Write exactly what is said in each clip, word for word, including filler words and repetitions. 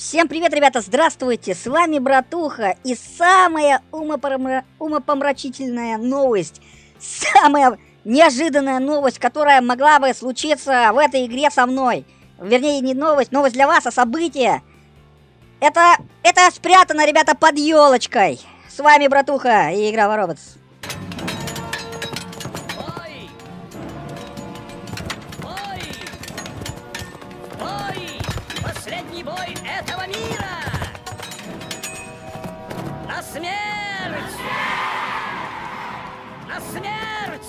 Всем привет, ребята, здравствуйте, с вами Братуха, и самая умопомра... умопомрачительная новость, самая неожиданная новость, которая могла бы случиться в этой игре со мной, вернее, не новость, новость для вас, а событие, это, это спрятано, ребята, под елочкой. С вами Братуха и игра Воробоц. Последний бой этого мира! На смерть! На смерть!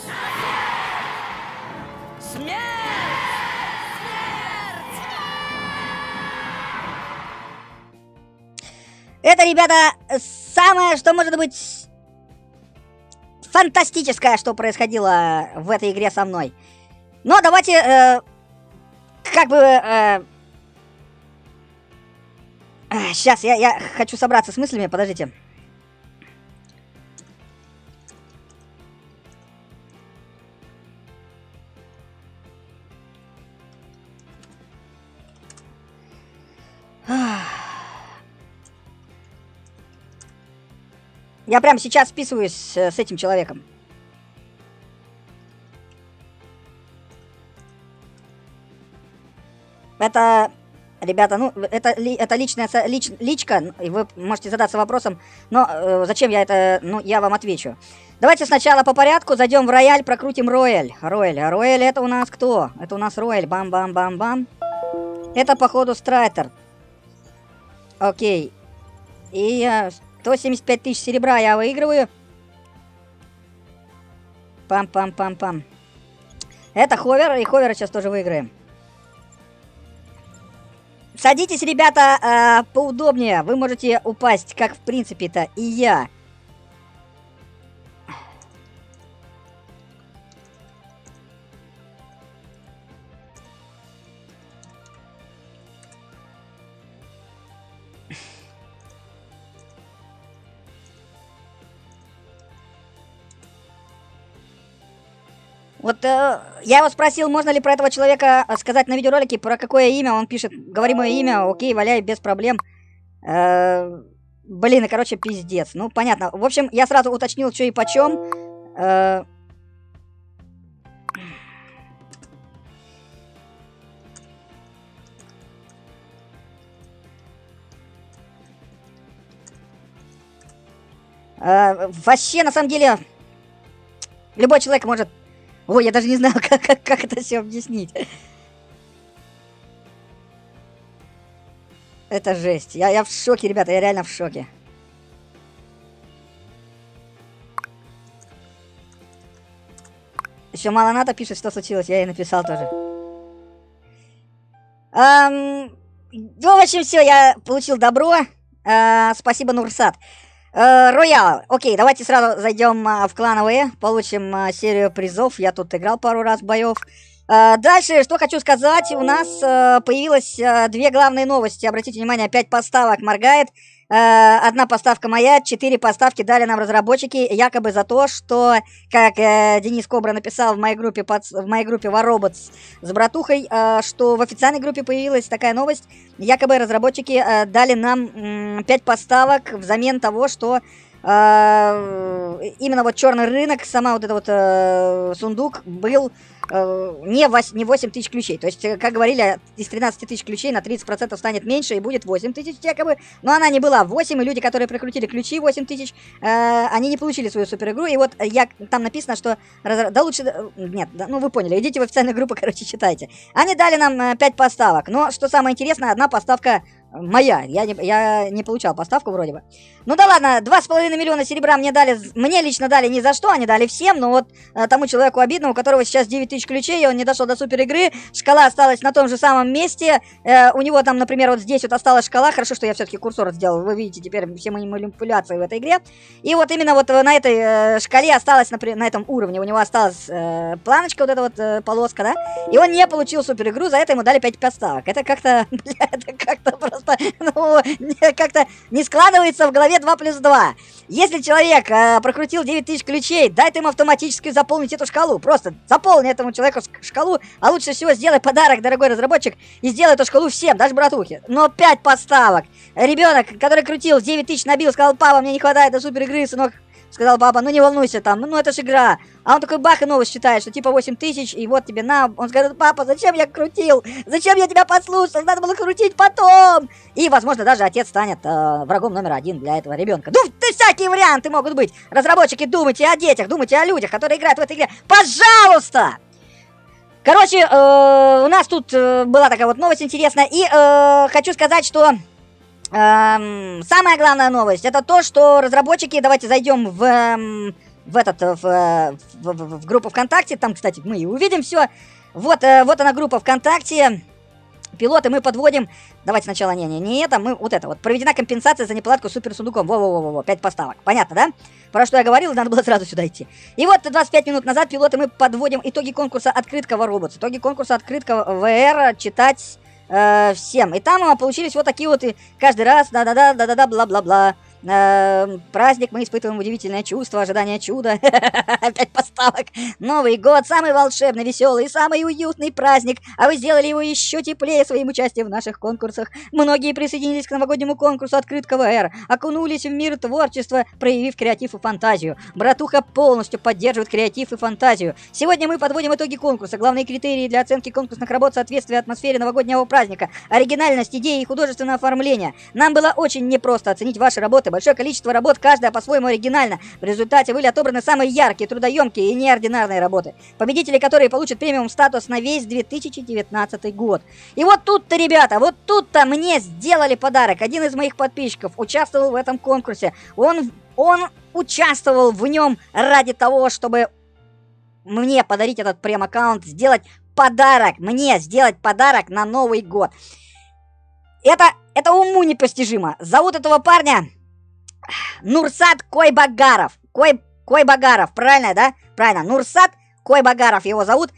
Смерть! Это, ребята, самое, что может быть фантастическое, что происходило в этой игре со мной. Но давайте, э, как бы... Э, Сейчас, я, я хочу собраться с мыслями, подождите. Я прямо сейчас списываюсь с этим человеком. Это... Ребята, ну, это, это личная лич, личка, и вы можете задаться вопросом, но э, зачем я это, ну, я вам отвечу. Давайте сначала по порядку зайдем в рояль, прокрутим рояль. Рояль, а рояль это у нас кто? Это у нас рояль, бам-бам-бам-бам. Это, походу, страйтер. Окей. И э, сто семьдесят пять тысяч серебра я выигрываю. Пам-пам-пам-пам. Это ховер, и ховера сейчас тоже выиграем. Садитесь, ребята, э, поудобнее. Вы можете упасть, как в принципе-то и я. Вот э, я его спросил, можно ли про этого человека сказать на видеоролике, про какое имя. Он пишет, говори мое имя, окей, валяй, без проблем. Э, блин, и короче, пиздец. Ну, понятно. В общем, я сразу уточнил, что и почем. Э, э, вообще, на самом деле, любой человек может... Ой, я даже не знаю, как, как, как это все объяснить. Это жесть. Я, я в шоке, ребята, я реально в шоке. Еще мало надо пишет, что случилось. Я ей написал тоже. Эм, ну, в общем, все, я получил добро. Э, спасибо, Нурсат. Роял. Окей, давайте сразу зайдем а, в клановые, получим а, серию призов. Я тут играл пару раз боев. А, дальше, что хочу сказать, у нас а, появилось а, две главные новости. Обратите внимание, пять поставок моргает. А, одна поставка моя, четыре поставки дали нам разработчики, якобы за то, что, как а, Денис Кобра написал в моей группе, под, в моей группе Воробоц с Братухой, а, что в официальной группе появилась такая новость. Якобы разработчики э, дали нам пять поставок взамен того, что э, именно вот черный рынок, сама вот эта вот э, сундук был э, не, не восемь тысяч ключей. То есть, как говорили, из тринадцати тысяч ключей на тридцать процентов станет меньше и будет восемь тысяч якобы. Но она не была восемь, и люди, которые прикрутили ключи восемь тысяч, э, они не получили свою супер игру. И вот я, там написано, что... Разра... Да лучше... Нет, да, ну вы поняли, идите в официальную группу, короче, читайте. Они дали нам э, пять поставок. Но, что самое интересное, одна поставка моя. Я не, я не получал поставку вроде бы. Ну да ладно, два с половиной миллиона серебра мне дали, мне лично дали ни за что, они дали всем, но вот э, тому человеку обидно, у которого сейчас девять тысяч ключей, и он не дошел до супер игры, шкала осталась на том же самом месте, э, у него там, например, вот здесь вот осталась шкала, хорошо, что я все-таки курсор сделал, вы видите теперь все мои манипуляции в этой игре, и вот именно вот на этой э, шкале осталась, например, на этом уровне, у него осталась э, планочка, вот эта вот э, полоска, да, и он не получил супер игру, за это ему дали пять поставок, это как-то, бля, это как-то просто просто, ну, как-то не складывается в голове два плюс два. Если человек э, прокрутил девять тысяч ключей, дай ты ему автоматически заполнить эту шкалу. Просто заполни этому человеку шкалу, а лучше всего сделай подарок, дорогой разработчик, и сделай эту шкалу всем, даже братухе. Но пять поставок. Ребенок, который крутил девять тысяч, набил, сказал: папа, мне не хватает до супер игры, сынок. Сказал папа: ну не волнуйся там, ну это ж игра. А он такой бах и новость считает, что типа восемь тысяч, и вот тебе на. Он говорит: папа, зачем я крутил? Зачем я тебя послушал? Надо было крутить потом. И, возможно, даже отец станет э, врагом номер один для этого ребенка. Ну, ты, всякие варианты могут быть. Разработчики, думайте о детях, думайте о людях, которые играют в этой игре. Пожалуйста! Короче, э, у нас тут э, была такая вот новость интересная. И э, хочу сказать, что... Эм, самая главная новость — это то, что разработчики, давайте зайдем в, эм, в этот, в, в, в, в группу ВКонтакте, там, кстати, мы и увидим все. Вот, э, вот она, группа ВКонтакте, пилоты мы подводим, давайте сначала, не, не, не это, мы, вот это вот, проведена компенсация за неплатку супер сундуком, во-во-во-во, пять поставок, понятно, да? Про что я говорил, надо было сразу сюда идти. И вот двадцать пять минут назад, пилоты, мы подводим итоги конкурса открыткого робота, итоги конкурса открыткого ВР читать... Э, всем. И там э, получились вот такие вот, и каждый раз, да-да-да, да-да-да, бла-бла-бла. Э, праздник, мы испытываем удивительное чувство, ожидание чуда. Опять поставок. Новый год, самый волшебный, веселый, самый уютный праздник. А вы сделали его еще теплее своим участием в наших конкурсах. Многие присоединились к новогоднему конкурсу открыткого эр, окунулись в мир творчества, проявив креатив и фантазию. Братуха полностью поддерживает креатив и фантазию. Сегодня мы подводим итоги конкурса. Главные критерии для оценки конкурсных работ — соответствие атмосфере новогоднего праздника, оригинальность идеи и художественное оформление. Нам было очень непросто оценить ваши работы. Большое количество работ, каждая по-своему оригинальна. В результате были отобраны самые яркие, трудоемкие и неординарные работы, победители, которые получат премиум статус на весь две тысячи девятнадцатый год. И вот тут-то, ребята, вот тут-то мне сделали подарок. Один из моих подписчиков участвовал в этом конкурсе. Он, он участвовал в нем ради того, чтобы мне подарить этот прем-аккаунт, сделать подарок, мне сделать подарок на Новый год. Это, это уму непостижимо. Зовут этого парня Нурсат Койбагаров. Кой, Койбагаров, правильно, да? Правильно, Нурсат Койбагаров его зовут.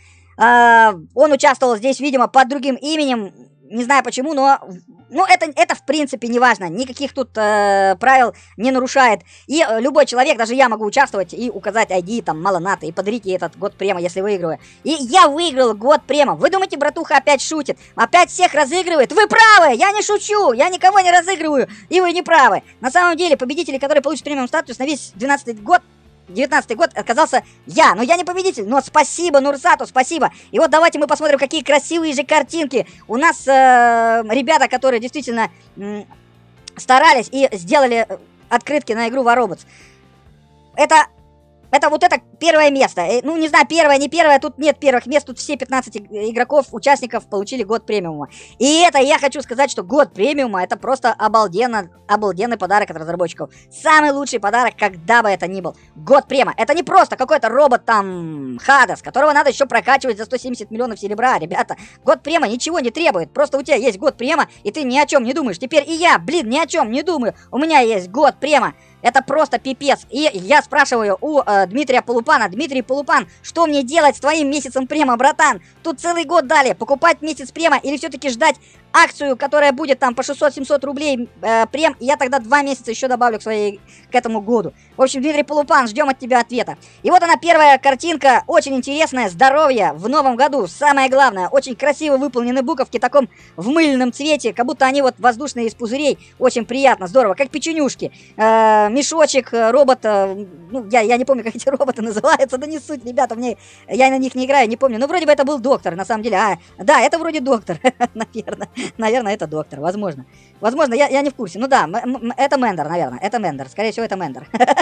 Э, он участвовал здесь, видимо, под другим именем. Не знаю почему, но... Ну, это, это в принципе не важно. Никаких тут э, правил не нарушает. И э, любой человек, даже я могу участвовать и указать ай ди, там, Малоната, и подарить ей этот год према, если выиграю. И я выиграл год према. Вы думаете, братуха опять шутит? Опять всех разыгрывает? Вы правы! Я не шучу! Я никого не разыгрываю! И вы не правы! На самом деле, победители, которые получат премиум статус на весь двенадцатый год, девятнадцатый год, оказался я. Но я не победитель. Но спасибо Нурсату, спасибо. И вот давайте мы посмотрим, какие красивые же картинки. У нас э, ребята, которые действительно э, старались и сделали открытки на игру War Robots. Это... Это вот это первое место. Ну, не знаю, первое, не первое, тут нет первых мест. Тут все пятнадцать игроков, участников получили год премиума. И это я хочу сказать, что год премиума — это просто обалденно, обалденный подарок от разработчиков. Самый лучший подарок, когда бы это ни был. Год према. Это не просто какой-то робот там Хадас, которого надо еще прокачивать за сто семьдесят миллионов серебра, ребята. Год према ничего не требует. Просто у тебя есть год према, и ты ни о чем не думаешь. Теперь и я, блин, ни о чем не думаю. У меня есть год према. Это просто пипец. И я спрашиваю у э, Дмитрия Полупана: Дмитрий Полупан, что мне делать с твоим месяцем према, братан? Тут целый год дали. Покупать месяц према или все-таки ждать акцию, которая будет там по шестьсот-семьсот рублей э, прем, и я тогда два месяца еще добавлю к своей, к этому году. В общем, Дмитрий Полупан, ждем от тебя ответа. И вот она, первая картинка, очень интересная, здоровье в новом году. Самое главное, очень красиво выполнены буковки, в таком в мыльном цвете, как будто они вот воздушные из пузырей. Очень приятно, здорово, как печенюшки. Э, мешочек, робот, э, ну, я, я не помню, как эти роботы называются, да не суть, ребята, мне, я на них не играю, не помню. Но вроде бы это был доктор, на самом деле. А, да, это вроде доктор, наверное. Наверное, это доктор, возможно. Возможно, я, я не в курсе. Ну да, это Мендер, наверное. Это Мендер, скорее всего, это Мендер.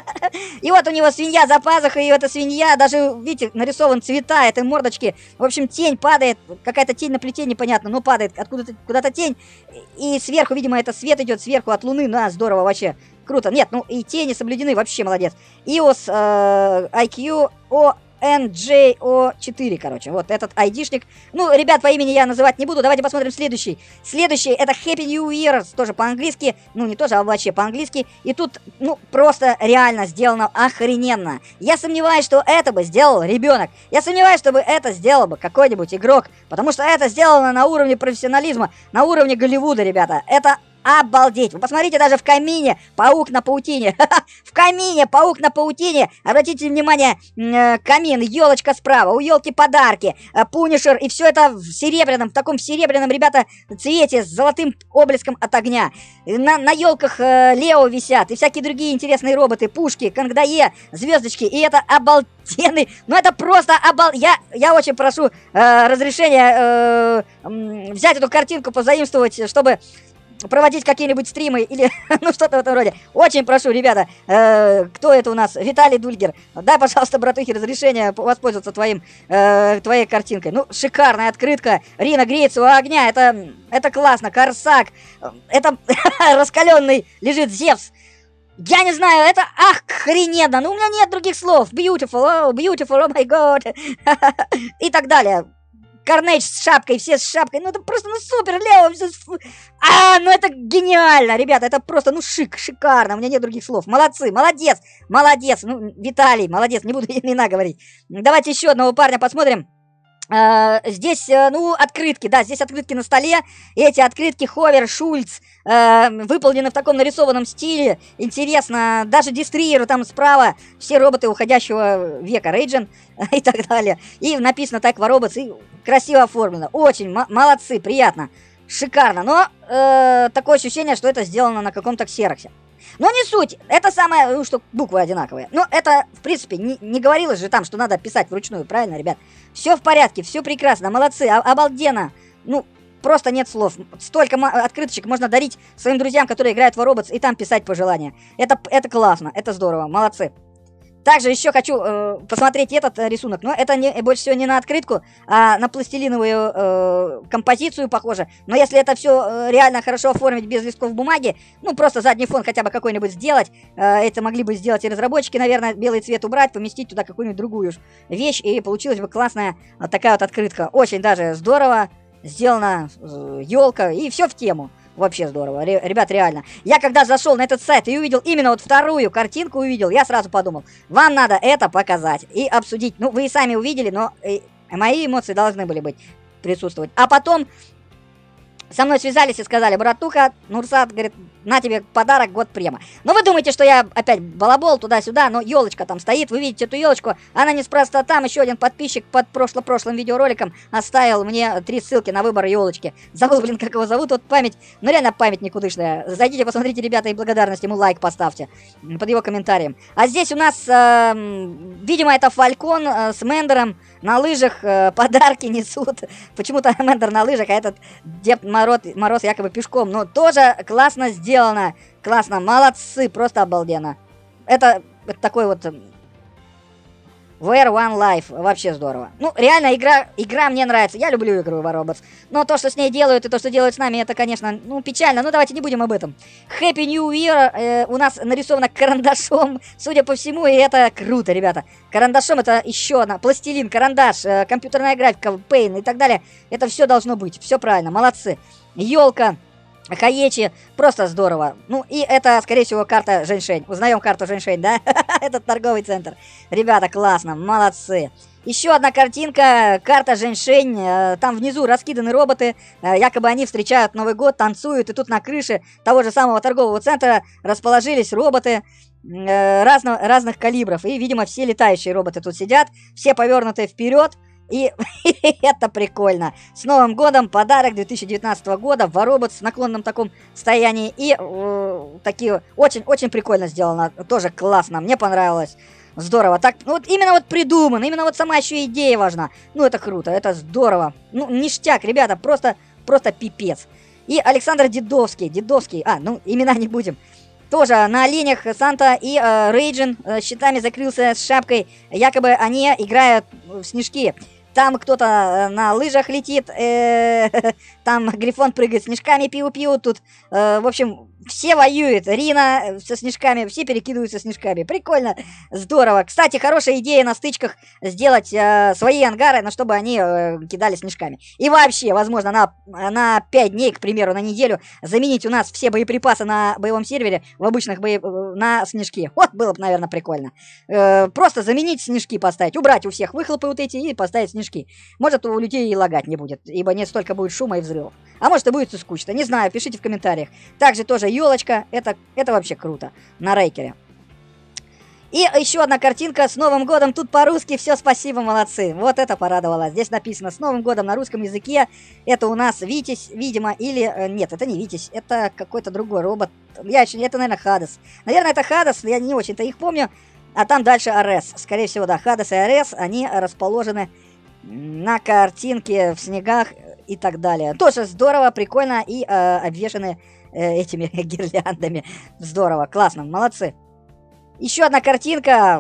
И вот у него свинья за пазухой, и эта свинья, даже, видите, нарисован цвета этой мордочки. В общем, тень падает, какая-то тень на плите, непонятно, но падает откуда-то куда-то тень. И сверху, видимо, это свет идет сверху от луны. Ну, а, здорово вообще. Круто. Нет, ну и тени соблюдены, вообще молодец. ай о эс э, ай кью о эн джей о четыре, короче, вот этот айдишник. Ну, ребят, по имени я называть не буду, давайте посмотрим следующий. Следующий, это Happy New Year, тоже по-английски, ну, не тоже, а вообще по-английски. И тут, ну, просто реально сделано охрененно. Я сомневаюсь, что это бы сделал ребенок. Я сомневаюсь, чтобы это сделал бы какой-нибудь игрок, потому что это сделано на уровне профессионализма, на уровне Голливуда, ребята. Это обалдеть. Вы посмотрите, даже в камине паук на паутине. В камине паук на паутине. Обратите внимание, камин, елочка справа, у елки подарки, пунишер, и все это в серебряном, в таком серебряном, ребята, цвете, с золотым облеском от огня. На, на елках э, Лео висят, и всякие другие интересные роботы, пушки, кангдае, звездочки, и это обалденный, ну это просто обал... Я, я очень прошу э, разрешения э, э, взять эту картинку, позаимствовать, чтобы проводить какие-нибудь стримы или ну что-то в этом роде. Очень прошу, ребята, э, кто это у нас? Виталий Дульгер. Дай, пожалуйста, братухе, разрешение воспользоваться твоим, э, твоей картинкой. Ну, шикарная открытка. Рина греется у огня. Это, это классно. Корсак. Это раскаленный лежит Зевс. Я не знаю, это охрененно. Ну, у меня нет других слов. Beautiful, oh, beautiful, oh my god. И так далее. Карнейдж с шапкой, все с шапкой. Ну, это просто, ну, супер, Лео. А, ну, это гениально, ребята. Это просто, ну, шик, шикарно. У меня нет других слов. Молодцы, молодец, молодец. Ну, Виталий, молодец, не буду имена говорить. Давайте еще одного парня посмотрим. Uh, здесь, uh, ну, открытки, да, здесь открытки на столе. Эти открытки Ховер, Шульц, uh, выполнены в таком нарисованном стиле. Интересно, даже Дистриер там справа. Все роботы уходящего века, Рейджин и так далее. И написано так Robots, и красиво оформлено. Очень молодцы, приятно, шикарно. Но uh, такое ощущение, что это сделано на каком-то ксероксе. Но не суть, это самое, ну, что буквы одинаковые. Но это, в принципе, не, не говорилось же там, что надо писать вручную, правильно, ребят? Все в порядке, все прекрасно, молодцы, обалденно. Ну, просто нет слов. Столько открыточек можно дарить своим друзьям, которые играют в Robots, и там писать пожелания. Это, это классно, это здорово, молодцы. Также еще хочу э, посмотреть этот э, рисунок, но это не, больше всего не на открытку, а на пластилиновую э, композицию похоже. Но если это все э, реально хорошо оформить без листков бумаги, ну просто задний фон хотя бы какой-нибудь сделать, э, это могли бы сделать и разработчики, наверное, белый цвет убрать, поместить туда какую-нибудь другую вещь, и получилась бы классная вот такая вот открытка. Очень даже здорово сделана, э, елка, и все в тему. Вообще здорово, Ре ребят, реально. Я когда зашел на этот сайт и увидел именно вот вторую картинку, увидел, я сразу подумал, вам надо это показать и обсудить. Ну, вы и сами увидели, но и мои эмоции должны были быть, присутствовать. А потом со мной связались и сказали, братуха, Нурсат, говорит, на тебе подарок, год према. Но вы думаете, что я опять балабол туда-сюда, но елочка там стоит, вы видите эту елочку, она неспроста там. Еще один подписчик под прошло-прошлым видеороликом оставил мне три ссылки на выбор елочки. Забыл, блин, как его зовут, вот память, ну реально память никудышная. Зайдите, посмотрите, ребята, и благодарность ему лайк поставьте под его комментарием. А здесь у нас, э, видимо, это Фалькон э, с Мендером на лыжах, э, подарки несут. Почему-то Мендер на лыжах, а этот Дед Мороз, Мороз якобы пешком. Но тоже классно сделано. Классно, молодцы, просто обалденно. Это, это такой вот Wear One Life, вообще здорово. Ну, реально, игра, игра мне нравится. Я люблю игру в Robots. Но то, что с ней делают, и то, что делают с нами, это, конечно, ну, печально. Ну, давайте не будем об этом. Happy New Year э, у нас нарисовано карандашом, судя по всему, и это круто, ребята. Карандашом это еще одна, пластилин, карандаш, э, компьютерная графика, Paint и так далее. Это все должно быть, все правильно, молодцы. Елка. Хаечи, просто здорово. Ну, и это, скорее всего, карта Женьшень. Узнаем карту Женьшень, да? Этот торговый центр. Ребята, классно, молодцы. Еще одна картинка, карта Женьшень. Там внизу раскиданы роботы. Якобы они встречают Новый год, танцуют. И тут на крыше того же самого торгового центра расположились роботы разно, разных калибров. И, видимо, все летающие роботы тут сидят. Все повернутые вперед. И это прикольно. С Новым годом, подарок две тысячи девятнадцатого года, Воробот в наклонном таком состоянии. И э, такие, очень-очень прикольно сделано. Тоже классно, мне понравилось. Здорово. Так, ну, вот именно вот придумано, именно вот сама еще идея важна. Ну, это круто, это здорово. Ну, ништяк, ребята, просто, просто пипец. И Александр Дедовский, Дедовский, а, ну, имена не будем. Тоже на оленях Санта и э, Рейджин э, щитами закрылся с шапкой. Якобы они играют в снежки. Там кто-то на лыжах летит, э, там Грифон прыгает снежками, пиу-пиу. Тут, э, в общем, все воюют. Рина со снежками, все перекидываются снежками. Прикольно, здорово. Кстати, хорошая идея на стычках сделать э, свои ангары, но чтобы они э, кидали снежками. И вообще, возможно, на, на пять дней, к примеру, на неделю заменить у нас все боеприпасы на боевом сервере в обычных боев... на снежки. Вот, было бы, наверное, прикольно. Э, просто заменить снежки, поставить. Убрать у всех выхлопы вот эти и поставить снежки. смешки. Может, у людей и лагать не будет, ибо не столько будет шума и взрывов. А может, и будет и скучно. Не знаю, пишите в комментариях. Также тоже елочка. Это, это вообще круто. На Рейкере. И еще одна картинка с Новым годом. Тут по-русски все, спасибо, молодцы. Вот это порадовало. Здесь написано с Новым годом на русском языке. Это у нас Витязь, видимо, или... Нет, это не Витязь, это какой-то другой робот. Я еще... Это, наверное, Хадес. Наверное, это Хадес, я не очень-то их помню. А там дальше Арес. Скорее всего, да, Хадес и Арес, они расположены на картинке в снегах и так далее. Тоже здорово, прикольно и э, обвешаны э, этими гирляндами. Здорово, классно, молодцы. Еще одна картинка.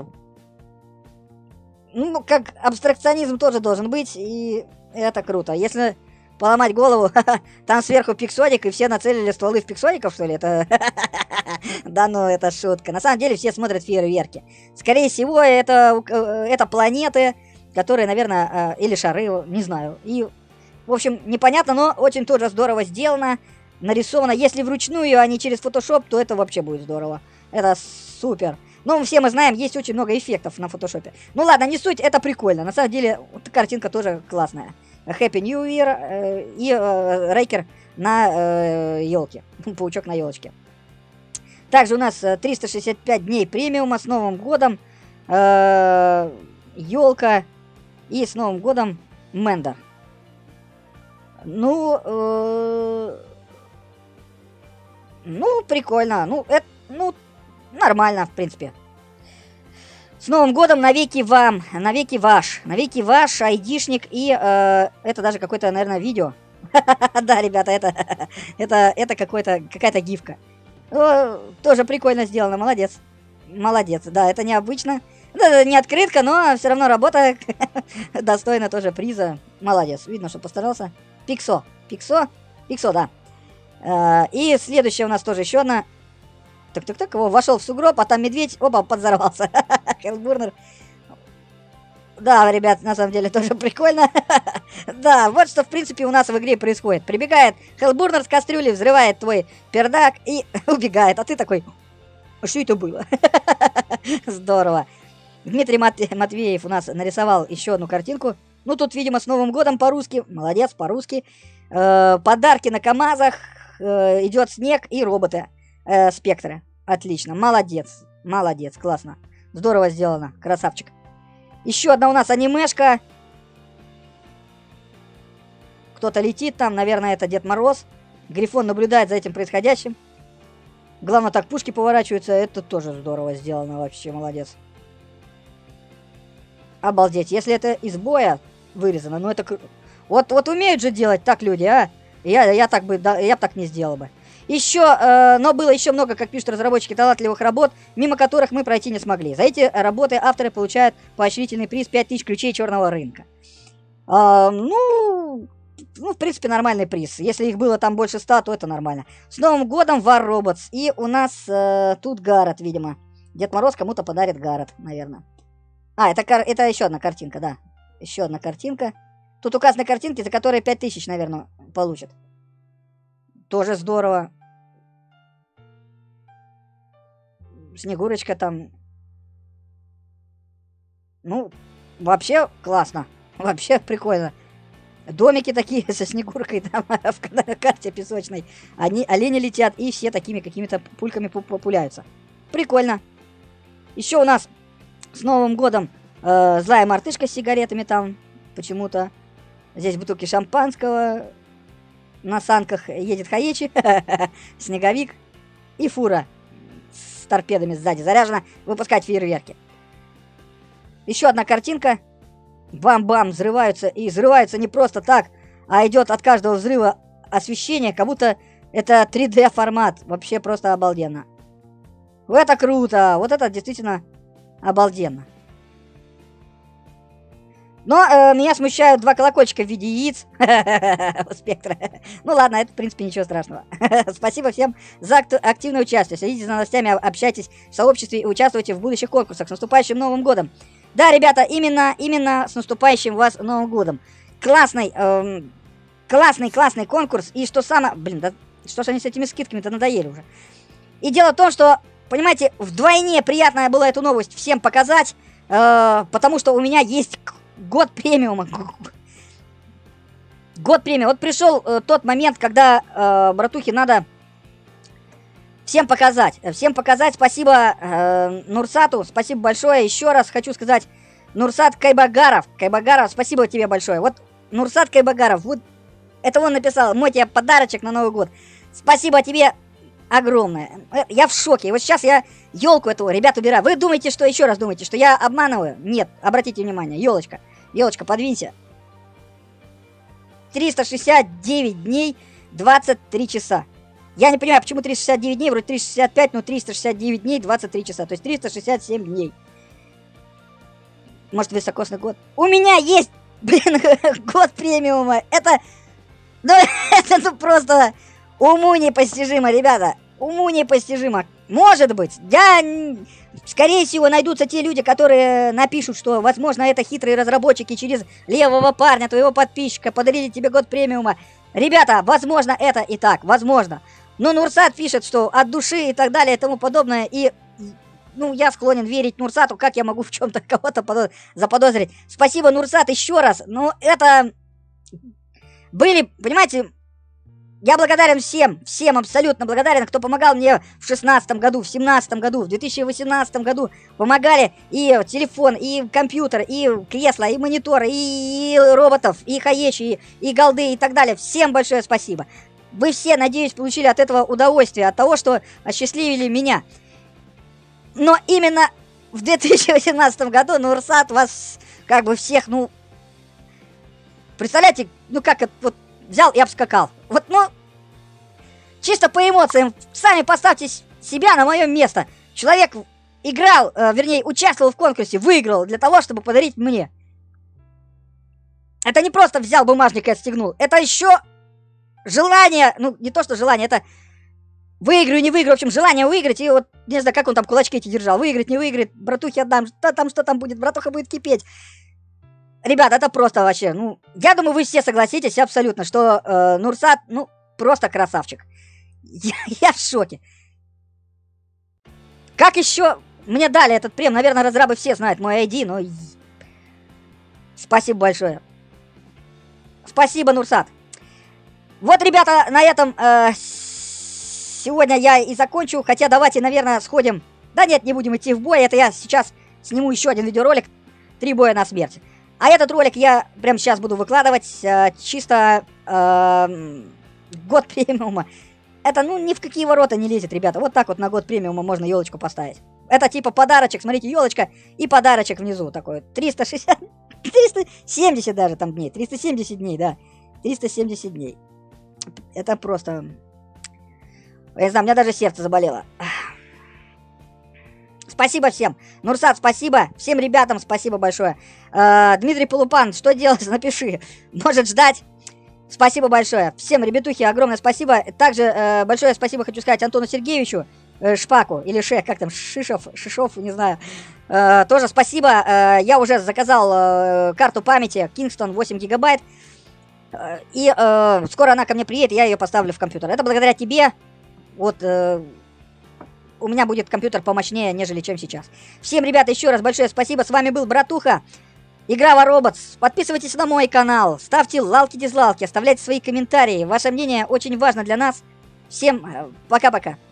Ну, как абстракционизм тоже должен быть, и это круто. Если поломать голову, там сверху пиксоник, и все нацелили стволы в пиксоников, что ли? Это... Да ну, это шутка. На самом деле все смотрят фейерверки. Скорее всего, это, это планеты, которые, наверное, или шары, не знаю. И, в общем, непонятно, но очень тоже здорово сделано, нарисовано. Если вручную, а не через Photoshop, то это вообще будет здорово. Это супер. Ну, все мы знаем, есть очень много эффектов на фотошопе. Ну ладно, не суть, это прикольно. На самом деле, картинка тоже классная. Happy New Year э, и э, Рейкер на э, елке. Паучок на елочке. Также у нас триста шестьдесят пять дней премиума с Новым годом. Э, елка. И с Новым годом Мендер. Ну, э, ну, прикольно. Ну, это, ну, нормально, в принципе. С Новым годом, навеки вам, навеки ваш, навеки ваш айдишник, и э, это даже какое-то, наверное, видео. Да, ребята, это, это, это какой-то, какая-то гифка. Тоже прикольно сделано, молодец. Молодец, да, это необычно. Не открытка, но все равно работа достойна тоже приза. Молодец, видно, что постарался. Пиксо, Пиксо, Пиксо, да. И следующая у нас тоже еще одна. Так-так-так, его вошел в сугроб, а там медведь, опа, подзорвался. Хеллбурнер. Да, ребят, на самом деле тоже прикольно. Да, вот что, в принципе, у нас в игре происходит. Прибегает Хеллбурнер с кастрюли, взрывает твой пердак и убегает. А ты такой, а что это было? Здорово. Дмитрий Мат... Матвеев у нас нарисовал еще одну картинку. Ну, тут, видимо, с Новым годом по-русски. Молодец, по-русски. Э-э, подарки на КамАЗах. Э-э, идет снег и роботы. Э, спектры. Отлично. Молодец. Молодец. Классно. Здорово сделано. Красавчик. Еще одна у нас анимешка. Кто-то летит там. Наверное, это Дед Мороз. Грифон наблюдает за этим происходящим. Главное, так пушки поворачиваются. Это тоже здорово сделано. Вообще молодец. Обалдеть. Если это из боя вырезано, ну это... Вот, вот умеют же делать так люди, а? Я, я так бы... Да, я бы так не сделал бы. Еще, э, но было еще много, как пишут разработчики, талантливых работ, мимо которых мы пройти не смогли. За эти работы авторы получают поощрительный приз пять тысяч ключей черного рынка. Э, ну, ну, в принципе, нормальный приз. Если их было там больше ста, то это нормально. С Новым годом, War Robots. И у нас э, тут Гаррет, видимо. Дед Мороз кому-то подарит Гаррет, наверное. А, это, это еще одна картинка, да. Еще одна картинка. Тут указаны картинки, за которые пять тысяч, наверное, получат. Тоже здорово. Снегурочка там. Ну, вообще классно. Вообще прикольно. Домики такие со Снегуркой там в карте песочной. Они, олени летят и все такими какими-то пульками пуляются. Прикольно. Еще у нас с Новым годом э, злая мартышка с сигаретами там почему-то. Здесь бутылки шампанского. На санках едет Хаечи, снеговик и фура с торпедами сзади заряжена выпускать фейерверки. Еще одна картинка. Бам-бам, взрываются. И взрываются не просто так, а идет от каждого взрыва освещение, как будто это три дэ формат. Вообще просто обалденно. Это круто. Вот это действительно обалденно. Но э, меня смущают два колокольчика в виде яиц у Спектра. Ну ладно, это в принципе ничего страшного. Спасибо всем за активное участие. Следите за новостями, общайтесь в сообществе и участвуйте в будущих конкурсах. С наступающим Новым годом! Да, ребята, именно, именно с наступающим вас Новым годом. Классный, эм, классный, классный конкурс. И что самое... Блин, да что ж они с этими скидками-то надоели уже. И дело в том, что, понимаете, вдвойне приятная была эту новость всем показать. Э, потому что у меня есть Год премиума. Год премиума. Вот пришел э, тот момент, когда э, братухе надо всем показать. Всем показать. Спасибо э, Нурсату. Спасибо большое. Еще раз хочу сказать. Нурсат Кайбагаров. Кайбагаров, спасибо тебе большое. Вот Нурсат Кайбагаров. Вот это он написал. Мой тебе подарочек на Новый год. Спасибо тебе огромное. Я в шоке. Вот сейчас я елку эту, ребят, убираю. Вы думаете, что, еще раз думаете, что я обманываю? Нет, обратите внимание. Елочка. Елочка, подвинься. триста шестьдесят девять дней, двадцать три часа. Я не понимаю, почему триста шестьдесят девять дней, вроде триста шестьдесят пять, но триста шестьдесят девять дней, двадцать три часа. То есть триста шестьдесят семь дней. Может, високосный год. У меня есть, блин, год премиума. Это, ну, это ну, просто уму непостижимо, ребята. Уму непостижимо. Может быть, я, скорее всего, найдутся те люди, которые напишут, что, возможно, это хитрые разработчики через левого парня, твоего подписчика, подарили тебе год премиума. Ребята, возможно, это и так, возможно. Но Нурсат пишет, что от души и так далее и тому подобное, и... Ну, я склонен верить Нурсату, как я могу в чем-то кого-то подо... заподозрить. Спасибо, Нурсат, еще раз. Ну, это... Были, понимаете, я благодарен всем, всем абсолютно благодарен, кто помогал мне в шестнадцатом году, в семнадцатом году, в две тысячи восемнадцатом году. Помогали и телефон, и компьютер, и кресло, и монитор, и, и роботов, и хаечи, и, и голды, и так далее. Всем большое спасибо. Вы все, надеюсь, получили от этого удовольствие, от того, что осчастливили меня. Но именно в две тысячи восемнадцатом году Нурсат вас, как бы, всех, ну... Представляете, ну как это, вот, взял и обскакал. Вот, ну... Чисто по эмоциям, сами поставьте себя на мое место. Человек играл, э, вернее, участвовал в конкурсе, выиграл для того, чтобы подарить мне. Это не просто взял бумажник и отстегнул. Это еще желание, ну, не то что желание, это... Выиграю, не выиграю, в общем, желание выиграть, и вот, не знаю, как он там кулачки эти держал, выиграть, не выиграть, братухе отдам, что там, что там будет, братуха будет кипеть. Ребят, это просто вообще, ну, я думаю, вы все согласитесь абсолютно, что э, Нурсат, ну, просто красавчик. Я, я в шоке. Как еще мне дали этот прем, наверное, разрабы все знают мой ай ди, но... Спасибо большое. Спасибо, Нурсат. Вот, ребята, на этом... Э, Сегодня я и закончу, хотя давайте, наверное, сходим... Да нет, не будем идти в бой, это я сейчас сниму еще один видеоролик. Три боя на смерть. А этот ролик я прямо сейчас буду выкладывать э, чисто э, год премиума. Это, ну, ни в какие ворота не лезет, ребята. Вот так вот на год премиума можно елочку поставить. Это типа подарочек, смотрите, елочка и подарочек внизу такой. триста шестьдесят... триста семьдесят даже там дней. триста семьдесят дней, да. триста семьдесят дней. Это просто... Я не знаю, у меня даже сердце заболело. Спасибо всем. Нурсат, спасибо. Всем ребятам спасибо большое. Э, Дмитрий Полупан, что делать? Напиши. Может ждать. Спасибо большое. Всем, ребятухи, огромное спасибо. Также э, большое спасибо хочу сказать Антону Сергеевичу э, Шпаку. Или Шех, как там, Шишов, Шишов, не знаю. Э, тоже спасибо. Э, я уже заказал э, карту памяти Kingston восемь гигабайт. Э, и э, скоро она ко мне приедет, я ее поставлю в компьютер. Это благодаря тебе. Вот, э, у меня будет компьютер помощнее, нежели чем сейчас. Всем, ребята, еще раз большое спасибо. С вами был Братуха, Игра Вороботс. Подписывайтесь на мой канал, ставьте лайки-дизлайки, оставляйте свои комментарии. Ваше мнение очень важно для нас. Всем пока-пока.